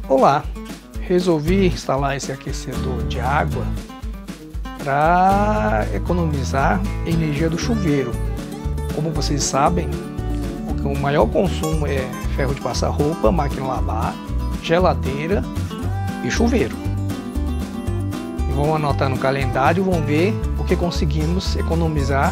Olá, resolvi instalar esse aquecedor de água para economizar energia do chuveiro. Como vocês sabem, o maior consumo é ferro de passar roupa, máquina de lavar, geladeira e chuveiro. E vamos anotar no calendário, vamos ver o que conseguimos economizar.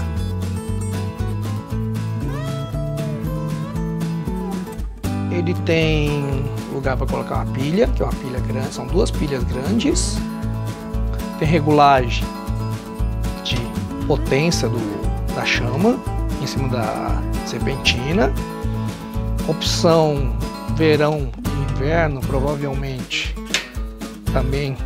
Ele tem lugar para colocar uma pilha, que é uma pilha grande, são duas pilhas grandes. Tem regulagem de potência da chama em cima da serpentina. Opção verão e inverno, provavelmente também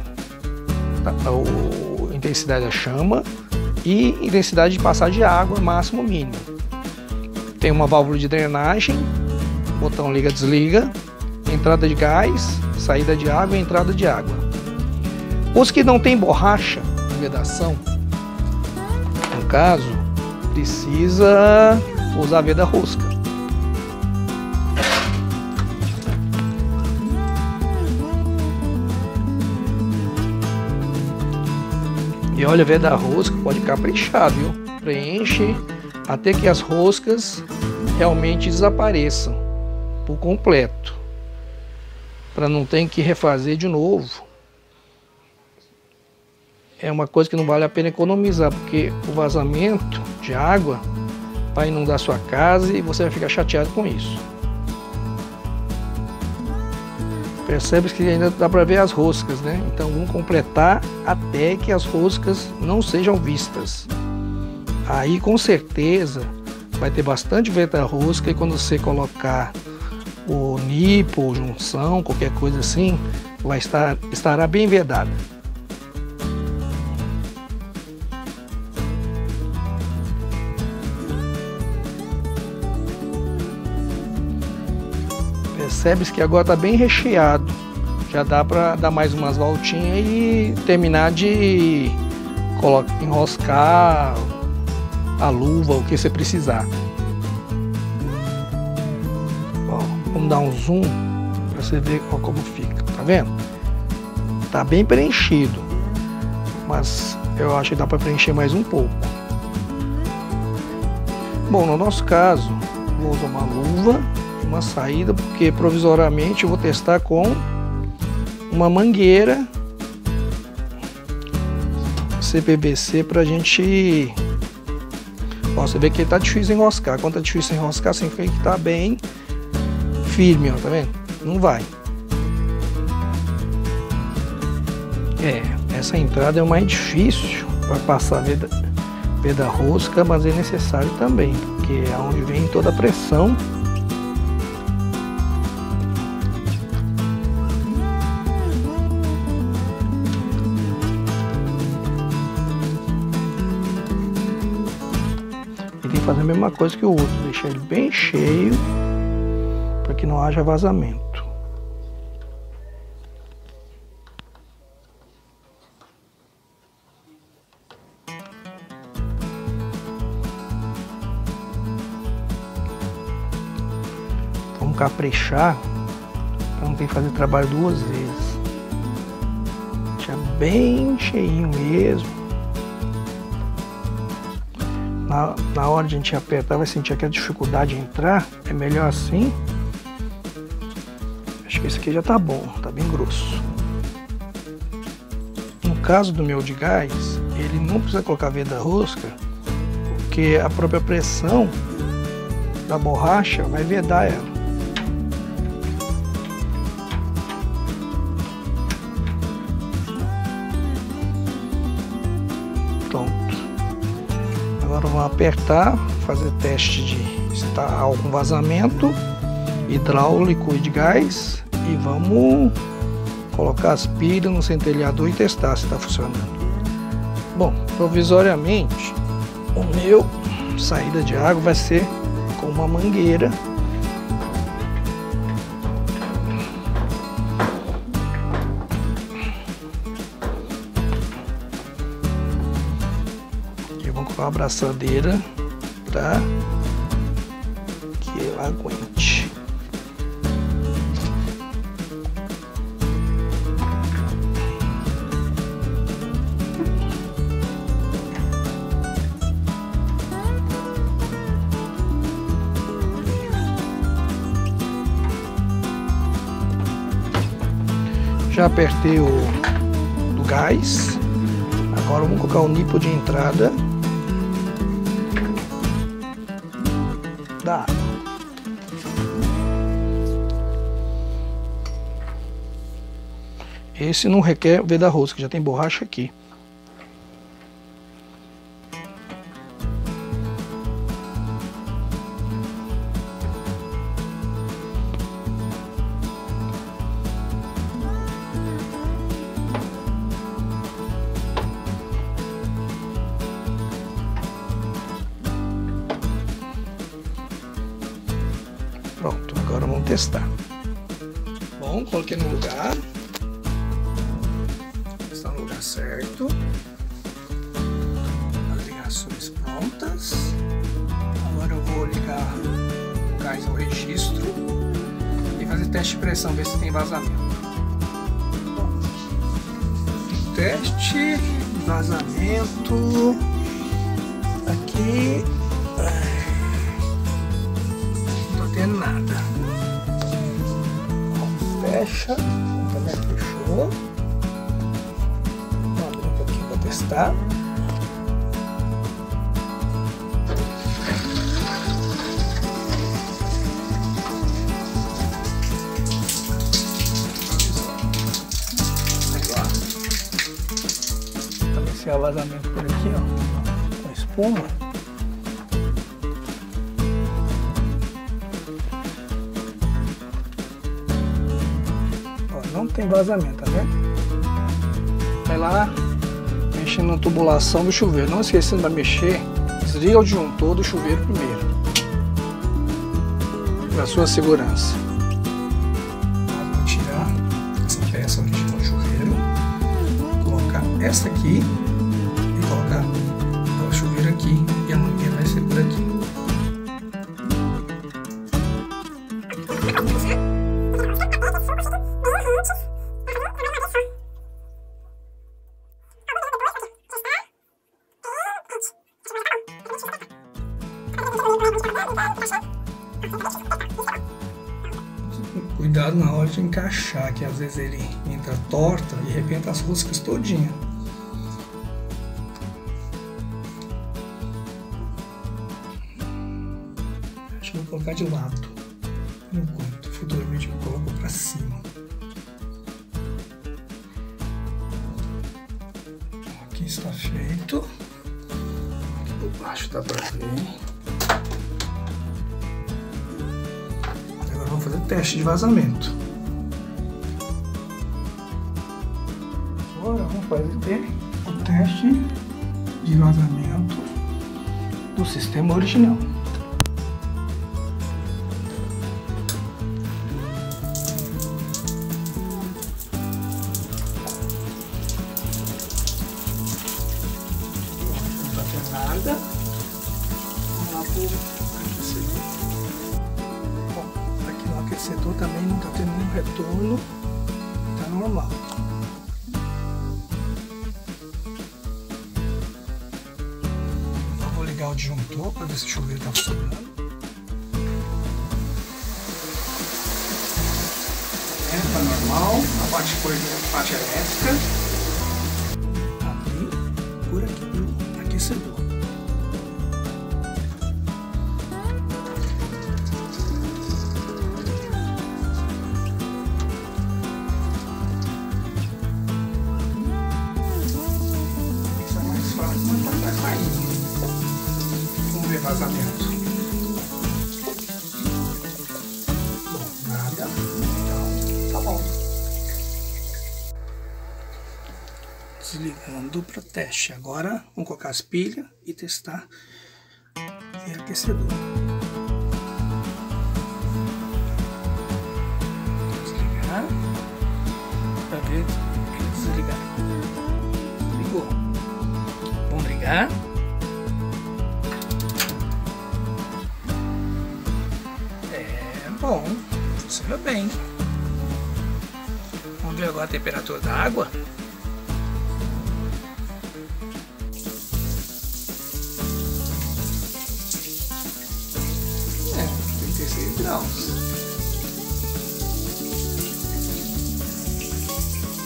a intensidade da chama e intensidade de passar de água, máximo mínimo. Tem uma válvula de drenagem, botão liga-desliga, entrada de gás, saída de água e entrada de água. Os que não tem borracha de vedação, no caso, precisa usar veda rosca. E olha, a veda rosca pode caprichar, viu? Preenche até que as roscas realmente desapareçam por completo, para não ter que refazer de novo. É uma coisa que não vale a pena economizar, porque o vazamento de água vai inundar sua casa e você vai ficar chateado com isso. Percebe que ainda dá para ver as roscas, né? Então vamos completar até que as roscas não sejam vistas. Aí com certeza vai ter bastante veda rosca, e quando você colocar o nipo ou junção, qualquer coisa assim, estará bem vedada. Percebe-se que agora está bem recheado. Já dá para dar mais umas voltinhas e terminar de enroscar a luva, o que você precisar. Ó, vamos dar um zoom para você ver como fica. Tá vendo? Tá bem preenchido, mas eu acho que dá para preencher mais um pouco. Bom, no nosso caso, vou usar uma luva, uma saída, porque provisoriamente eu vou testar com uma mangueira CPVC para a gente. Ó, você vê que ele tá difícil de enroscar. Quando tá difícil de enroscar, significa que tá bem firme, ó, tá vendo? Não vai. Essa entrada é o mais difícil para passar veda rosca, mas é necessário também, porque é onde vem toda a pressão. E tem que fazer a mesma coisa que o outro, deixar ele bem cheio para que não haja vazamento. Vamos caprichar para não ter que fazer trabalho duas vezes. Deixar bem cheinho mesmo. Na hora de a gente apertar, vai sentir aquela dificuldade de entrar. É melhor assim. Acho que esse aqui já tá bom, tá bem grosso. No caso do meu de gás, ele não precisa colocar veda rosca, porque a própria pressão da borracha vai vedar ela. Pronto. Agora vamos apertar, fazer teste de se está algum vazamento hidráulico e de gás, e vamos colocar as pilhas no centelhador e testar se está funcionando. Bom, provisoriamente o meu saída de água vai ser com uma mangueira. E vamos colocar uma abraçadeira para que ela aguente. Já apertei o do gás. Agora vamos colocar o nipo de entrada da água. Esse não requer ver da rosca, já tem borracha aqui. Pronto, agora vamos testar. Bom, coloquei no lugar. Está no lugar certo. As ligações prontas. Agora eu vou ligar o gás ao registro e fazer teste de pressão, ver se tem vazamento. Bom, teste de vazamento aqui. Nada. Fecha, também fechou. Vou abrir um pouquinho para testar. Também se há vazamento por aqui, ó, com espuma. Não tem vazamento, tá vendo? Vai lá, mexendo na tubulação do chuveiro. Não esquecendo de mexer, desliga o disjuntor do chuveiro primeiro, para sua segurança. Vou tirar essa peça original do chuveiro, colocar essa aqui e colocar o chuveiro aqui e a mangueira vai ser por aqui. Cuidado na hora de encaixar, que às vezes ele entra torta e arrebenta as roscas todinha. Acho que vou colocar de lado, enquanto futuramente eu coloco para cima. Aqui está feito. Aqui por baixo está para ver. Vamos fazer teste de vazamento. Agora vamos fazer o teste de vazamento do sistema original. Não está tendo nada. Vamos lá para o aquecedor. O aquecedor também não está tendo nenhum retorno, está normal. Eu vou ligar o disjuntor para ver se o chuveiro está funcionando. Está normal, a parte elétrica. Abrir por aqui o aquecedor. Vamos ver vazamento. Bom, nada. Então, tá bom. Desligando para teste. Agora vamos colocar as pilhas e testar o aquecedor. Desligar para ver ele desligar. Ligou. Vamos ligar. Bom, funciona bem. Vamos ver agora a temperatura da água. 36 graus.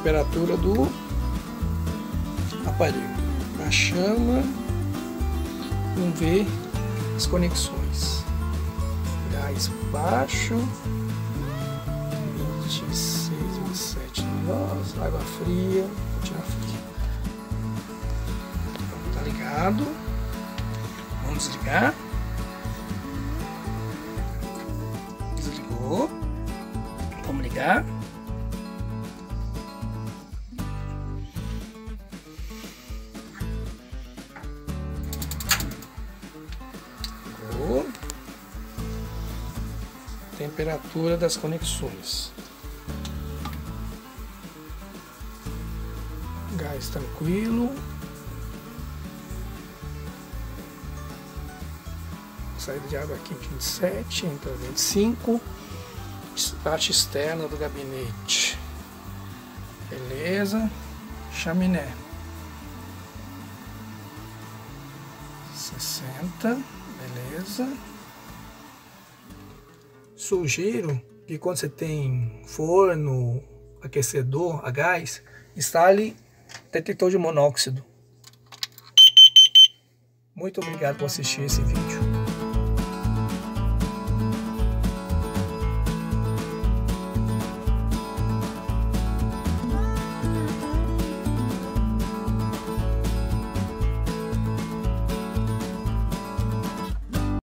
temperatura do aparelho. A chama, vamos ver as conexões. Gás baixo, 26, 27 graus, água fria, vou tirar fria. Então, tá ligado. Vamos desligar. Desligou. Vamos ligar. Ligou. Temperatura das conexões. Gás tranquilo. Saída de água aqui 27, entra 25. Parte externa do gabinete. Beleza. Chaminé. 60. Beleza. Sugiro que quando você tem forno, aquecedor a gás, instale detector de monóxido. Muito obrigado por assistir esse vídeo.